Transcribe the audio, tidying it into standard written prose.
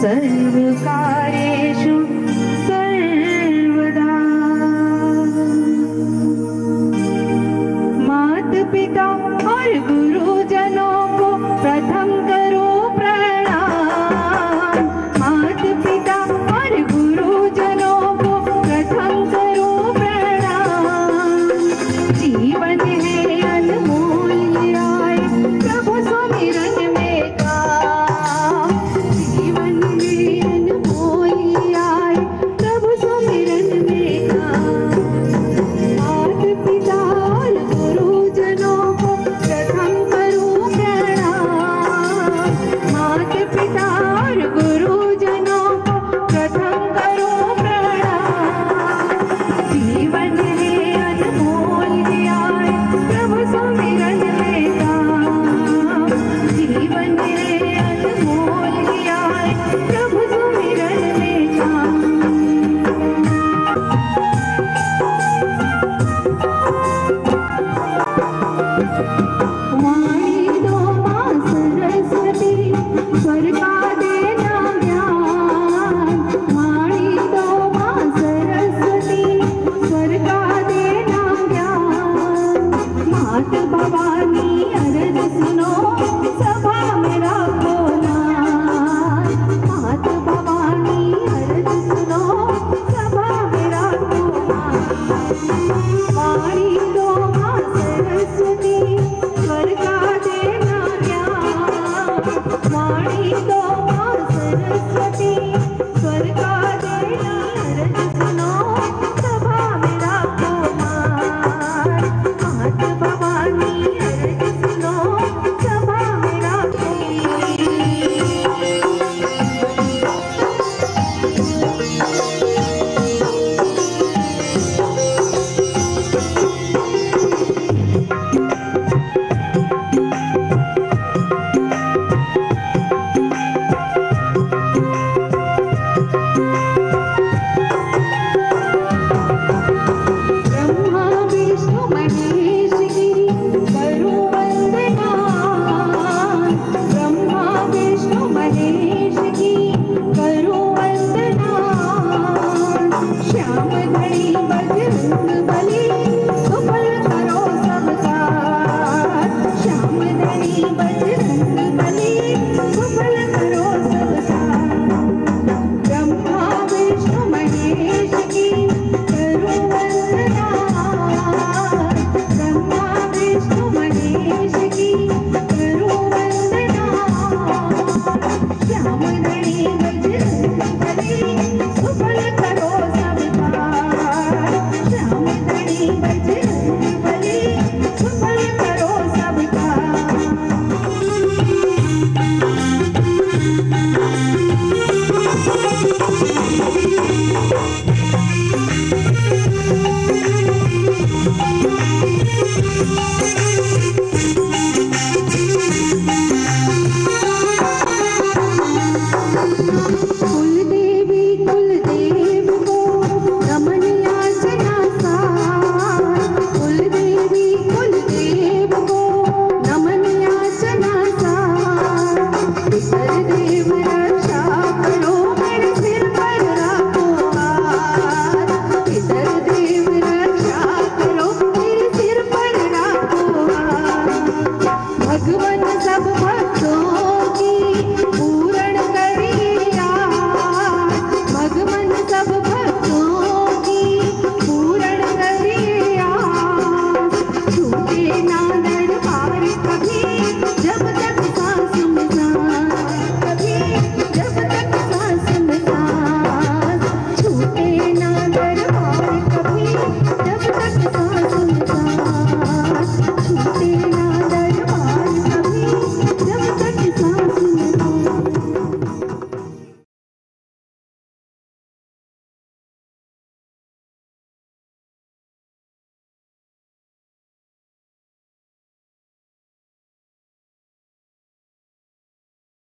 सर्वकार्येषु सर्वदा। माता पिता और गुरुजनों को प्रथम करो प्रणाम। माता पिता और गुरुजनों को प्रथम करो प्रणाम। जीवन है अनमोल न्याय प्रभु सुमिरन में काम। जीवन है अनमोल न्याय प्रभु सुमिरन में काम। माता पिता और गुरुजनों को प्रथम करो प्रणाम। माता पिता और गुरुजनों को प्रथम करो प्रणाम। जीवन है अनमोल न्याय प्रभु सुमिरन में काम। जीवन है अनमोल न्याय प्रभु सुमिरन में काम। वाणी दो माँ सरस्वती स्वर का देना ज्ञान। वाणी दो माँ सरस्वती स्वर का देना ज्ञान। मात भवानी अरज सुनो सभा में रखो नाम। मात भवानी अरज सुनो सभा में रखो नाम। वाणी दो माँ सरस्वती स्वर का देना ज्ञान। वाणी दो माँ सरस्वती स्वर का देना अरज सुनो सभा में रखो नाम। मात भवानी अरज सुनो सभा में रखो। ब्रह्मा विष्णु महेश की करो वंदना। ब्रह्मा विष्णु महेश की करो वंदना। श्याम धनी बजरंग बली सुफल करो सबका। श्याम धनी बजरंग बली सुफल करो सबका। ब्रह्मा विष्णु महेश की करो वंदना। ब्रह्मा विष्णु महेश की करो वंदना। श्याम धनी बजरंग बली सुफल करो सबका। श्याम धनी बजरंग बली सुफल करो सबका।